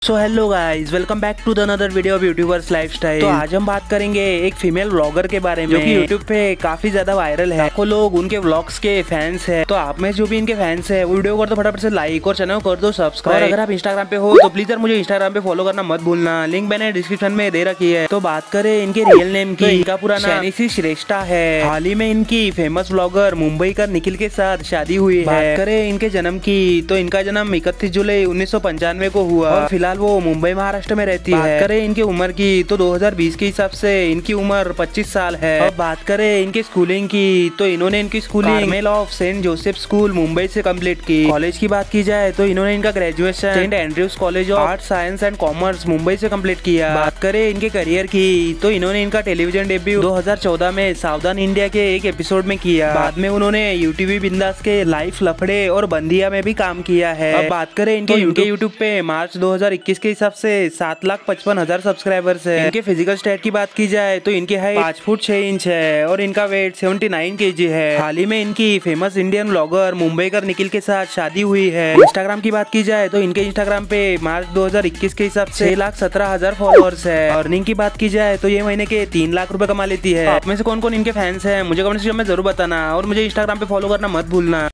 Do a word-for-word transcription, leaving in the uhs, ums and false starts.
So hello guys, welcome back to the another video of YouTubers lifestyle. तो आज हम बात करेंगे एक फीमेल व्लॉगर के बारे में जो कि यूट्यूब पे काफी ज्यादा वायरल है। लाखों लोग उनके व्लॉग्स के फैंस है। तो आप में जो भी इनके फैंस है वो वीडियो कर दो फटाफट से लाइक और चैनल कर दो सब्सक्राइब। और अगर आप इंस्टाग्राम पे हो तो प्लीज यार मुझे इंस्टाग्राम पे फॉलो करना मत भूलना, लिंक मैंने डिस्क्रिप्शन में दे रखी है। तो बात करें इनके रियल नेम की, इनका पूरा नाम शैनिसी श्रेष्ठा है। हाल ही में इनकी फेमस व्लॉगर मुंबई का निखिल के साथ शादी हुई है। बात करें इनके जन्म की तो इनका जन्म इकतीस जुलाई उन्नीस सौ पंचानवे को हुआ और फिलहाल वो मुंबई महाराष्ट्र में रहती है। बात करें इनकी उम्र की तो दो हज़ार बीस के हिसाब से इनकी उम्र पच्चीस साल है। अब बात करें इनकी स्कूलिंग की तो इन्होंने इनकी schooling Carmel of Saint Joseph School Mumbai से कंप्लीट की। कॉलेज की बात की जाए तो इन्होंने इनका graduation Saint Andrew's College of Art Science and Commerce Mumbai से कंप्लीट किया। बात करें इनके करियर की तो इन्होंने इनका टेलीविजन डेब्यू दो हज़ार चौदह में सावधान इंडिया के एक एपिसोड में किया। बाद में उन्होंने यूटीवी बिंदास के लाइफ लफड़े और बंदिया में भी काम किया है। अब बात करें इनके यूट्यूब पे मार्च दो हज़ार इक्कीस के हिसाब से सात लाख पचपन हजार सब्सक्राइबर्स है। इनके फिजिकल स्टेट की बात की जाए तो इनकी हाइट पाँच फुट छह इंच है और इनका वेट उन्यासी केजी है। हाल ही में इनकी फेमस इंडियन व्लॉगर मुंबई कर निखिल के साथ शादी हुई है। इंस्टाग्राम की बात की जाए तो इनके इंस्टाग्राम पे मार्च दो हज़ार इक्कीस के हिसाब से छह लाख सत्रह हजार फॉलोअर्स है। अर्निंग की बात की जाए तो ये महीने के तीन लाख रुपए कमा लेती है। आप में से कौन कौन इनके फैंस है मुझे कमेंट सेक्शन में जरूर बताना और मुझे इंस्टाग्राम पे फॉलो करना मत भूलना।